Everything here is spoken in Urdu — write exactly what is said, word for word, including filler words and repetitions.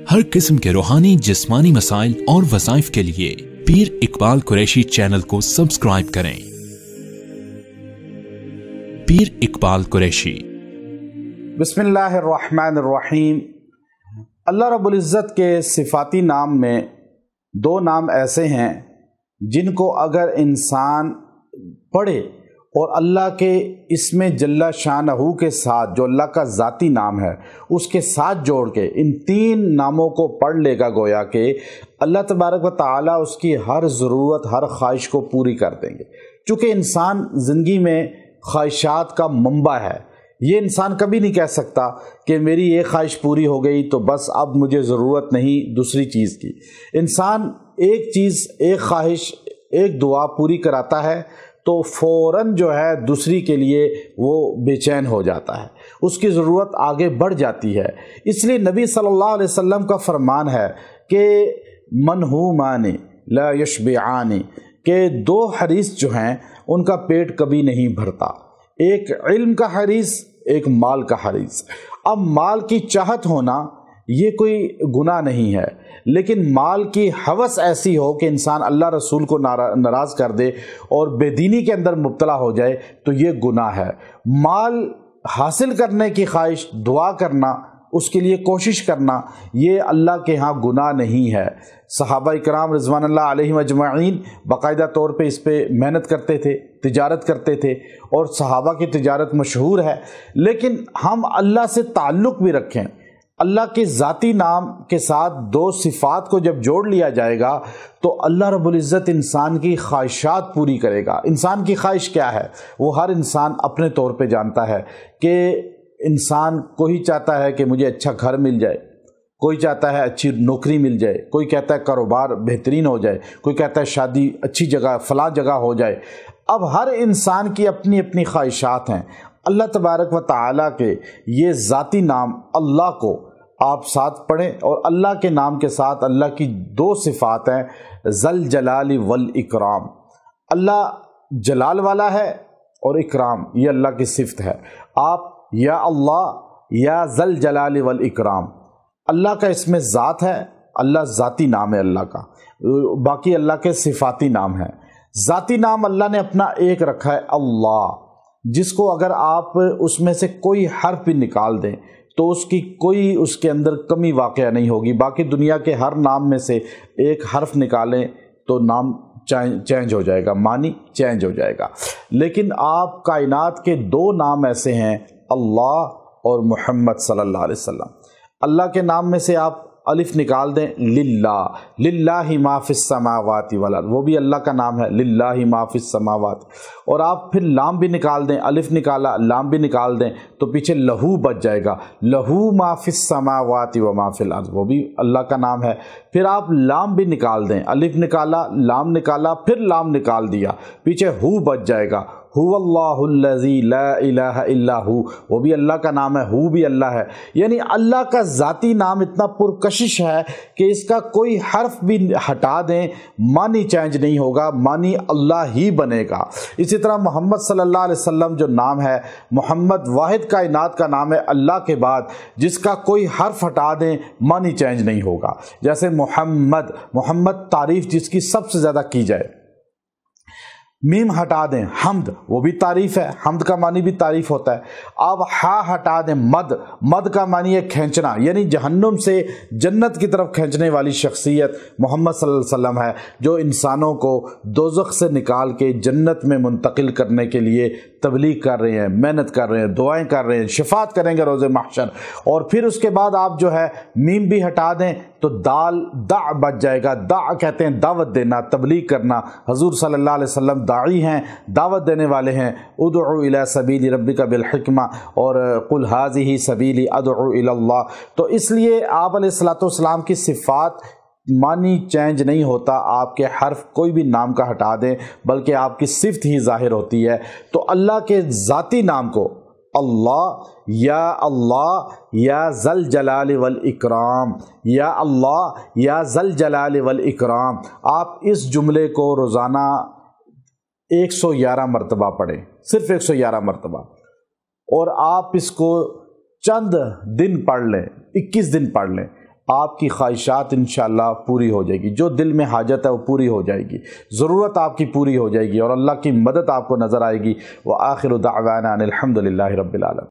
ہر قسم کے روحانی جسمانی مسائل اور وظائف کے لیے پیر اقبال قریشی چینل کو سبسکرائب کریں۔ پیر اقبال قریشی۔ بسم اللہ الرحمن الرحیم۔ اللہ رب العزت کے صفاتی نام میں دو نام ایسے ہیں جن کو اگر انسان پڑھے اور اللہ کے اسم جل شانہ کے ساتھ، جو اللہ کا ذاتی نام ہے، اس کے ساتھ جوڑ کے ان تین ناموں کو پڑھ لے گا، گویا کہ اللہ تبارک و تعالیٰ اس کی ہر ضرورت، ہر خواہش کو پوری کر دیں گے۔ چونکہ انسان زندگی میں خواہشات کا منبع ہے، یہ انسان کبھی نہیں کہہ سکتا کہ میری یہ خواہش پوری ہو گئی تو بس اب مجھے ضرورت نہیں دوسری چیز کی۔ انسان ایک چیز، ایک خواہش، ایک دعا پوری کراتا ہے تو فوراً جو ہے دوسری کے لیے وہ بے چین ہو جاتا ہے، اس کی ضرورت آگے بڑھ جاتی ہے۔ اس لیے نبی صلی اللہ علیہ وسلم کا فرمان ہے کہ منہومان لا یشبعان، کہ دو حریص جو ہیں ان کا پیٹ کبھی نہیں بھرتا، ایک علم کا حریص، ایک مال کا حریص۔ اب مال کی چاہت ہونا یہ کوئی گناہ نہیں ہے، لیکن مال کی ہوس ایسی ہو کہ انسان اللہ رسول کو ناراض کر دے اور بے دینی کے اندر مبتلا ہو جائے تو یہ گناہ ہے۔ مال حاصل کرنے کی خواہش، دعا کرنا، اس کے لیے کوشش کرنا، یہ اللہ کے ہاں گناہ نہیں ہے۔ صحابہ اکرام رضوان اللہ علیہم اجمعین باقاعدہ طور پہ اس پہ محنت کرتے تھے، تجارت کرتے تھے، اور صحابہ کی تجارت مشہور ہے۔ لیکن ہم اللہ سے تعلق بھی رکھیں۔ اللہ کے ذاتی نام کے ساتھ دو صفات کو جب جوڑ لیا جائے گا تو اللہ رب العزت انسان کی خواہشات پوری کرے گا۔ انسان کی خواہش کیا ہے وہ ہر انسان اپنے طور پہ جانتا ہے کہ انسان کوئی چاہتا ہے کہ مجھے اچھا گھر مل جائے، کوئی چاہتا ہے اچھی نوکری مل جائے، کوئی کہتا ہے کاروبار بہترین ہو جائے، کوئی کہتا ہے شادی اچھی جگہ فلاں جگہ ہو جائے۔ اب ہر انسان کی اپنی اپنی خواہشات ہیں۔ اللہ تبارک و تعالیٰ کے یہ ذاتی نام اللہ کو آپ ساتھ پڑھیں، اور اللہ کے نام کے ساتھ اللہ کی دو صفات ہیں، ذل جلال والاکرام۔ اللہ جلال والا ہے اور اکرام یہ اللہ کی صفت ہے۔ آپ یا اللہ یا ذل جلال والاکرام، اللہ کا اسم ذات ہے، اللہ ذاتی نام ہے اللہ کا، باقی اللہ کے صفاتی نام ہیں۔ ذاتی نام اللہ نے اپنا ایک رکھا ہے اللہ، جس کو اگر آپ اس میں سے کوئی حرف بھی نکال دیں تو اس کی کوئی اس کے اندر کمی واقع نہیں ہوگی۔ باقی دنیا کے ہر نام میں سے ایک حرف نکالیں تو نام چینج ہو جائے گا، معنی چینج ہو جائے گا۔ لیکن آپ کائنات کے دو نام ایسے ہیں، اللہ اور محمد صلی اللہ علیہ وسلم۔ اللہ کے نام میں سے آپ الف نکال دیں، للہ، للہ ما فی السماوات والارض، وہ بھی اللہ کا نام ہے، للہ ما فی السماوات۔ اور آپ پھر لام بھی نکال دیں، الف نکالا، لام بھی نکال دیں تو پیچھے لہو بچ جائے گا، لہو ما فی السماوات و ما فی الارض، وہ بھی اللہ کا نام ہے۔ پھر آپ لام بھی نکال دیں، الف نکالا، لام نکالا، پھر لام نکال دیا، پیچھے ہو بچ جائے گا، هو اللہ الذی لا الہ الا ہو، وہ بھی اللہ کا نام ہے، ہو بھی اللہ ہے۔ یعنی اللہ کا ذاتی نام اتنا پرکشش ہے کہ اس کا کوئی حرف بھی ہٹا دیں معنی چینج نہیں ہوگا، معنی اللہ ہی بنے گا۔ اسی طرح محمد صلی اللہ علیہ وسلم جو نام ہے، محمد واحد کائنات کا نام ہے اللہ کے بعد، جس کا کوئی حرف ہٹا دیں معنی چینج نہیں ہوگا۔ جیسے محمد، محمد تعریف جس کی سب سے زیادہ کی جائے، میم ہٹا دیں حمد، وہ بھی تعریف ہے، حمد کا معنی بھی تعریف ہوتا ہے۔ آپ ہا ہٹا دیں مد، مد کا معنی ہے کھینچنا، یعنی جہنم سے جنت کی طرف کھینچنے والی شخصیت محمد صلی اللہ علیہ وسلم ہے، جو انسانوں کو دوزخ سے نکال کے جنت میں منتقل کرنے کے لیے تبلیغ کر رہے ہیں، محنت کر رہے ہیں، دعائیں کر رہے ہیں، شفاعت کریں گے روز محشر۔ اور پھر اس کے بعد آپ جو ہے میم بھی ہٹا دیں تو دال دع بچ جائے گا۔ دع کہتے ہیں دعوت دینا، تبلیغ کرنا۔ حضور صلی اللہ علیہ وسلم داعی ہیں، دعوت دینے والے ہیں۔ ادعو الی سبیل ربک بالحکمہ اور قل ھذہ سبیلی ادعو الی اللہ۔ تو اس لیے آپ علیہ الصلوۃ والسلام کی صفات معنی چینج نہیں ہوتا، آپ کے حرف کوئی بھی نام کا ہٹا دیں بلکہ آپ کی صفت ہی ظاہر ہوتی ہے۔ تو اللہ کے ذاتی نام کو اللہ یا اللہ یا ذل جلال والاکرام، یا اللہ یا ذل جلال والاکرام، آپ اس جملے کو روزانہ ایک سو گیارہ مرتبہ پڑھیں، صرف ایک سو گیارہ مرتبہ، اور آپ اس کو چند دن پڑھ لیں، اکیس دن پڑھ لیں۔ آپ کی خواہشات انشاءاللہ پوری ہو جائے گی، جو دل میں حاجت ہے وہ پوری ہو جائے گی، ضرورت آپ کی پوری ہو جائے گی اور اللہ کی مدد آپ کو نظر آئے گی۔ وآخر دعوانا ان الحمد للہ رب العالمین۔